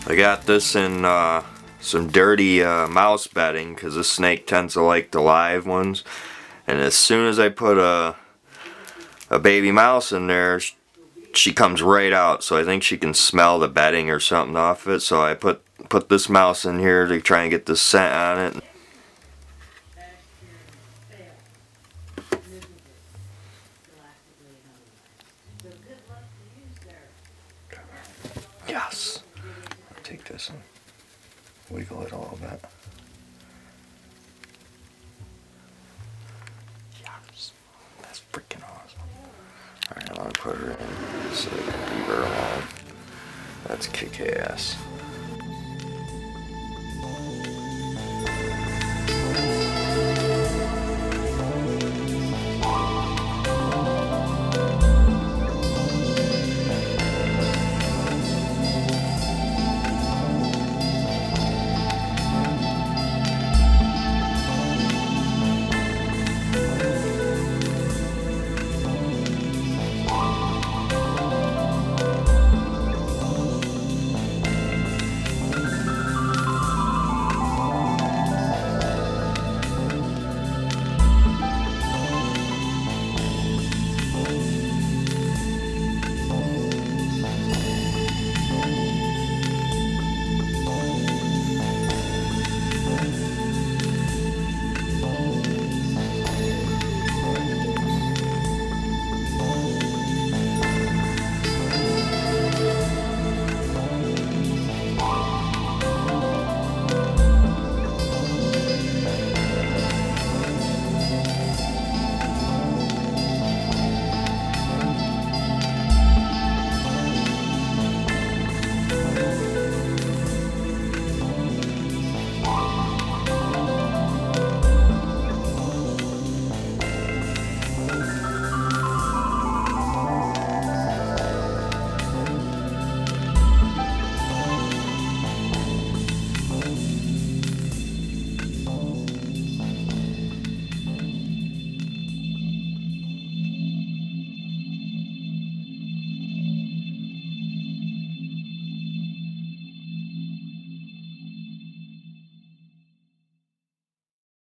I got this in some dirty mouse bedding because this snake tends to like the live ones. And as soon as I put a baby mouse in there, she comes right out. So I think she can smell the bedding or something off it. So I put this mouse in here to try and get the scent on it. Yes. I'll take this and wiggle it a little bit. Yes. That's freaking awesome. Alright, I'm gonna put her in so I can leave her alone. That's kick-ass.